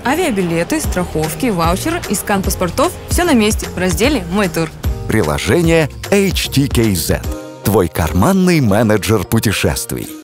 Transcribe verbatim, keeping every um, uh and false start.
Авиабилеты, страховки, ваучеры и скан паспортов – все на месте в разделе «Мой тур». Приложение эйч ти кей зет. Твой карманный менеджер путешествий.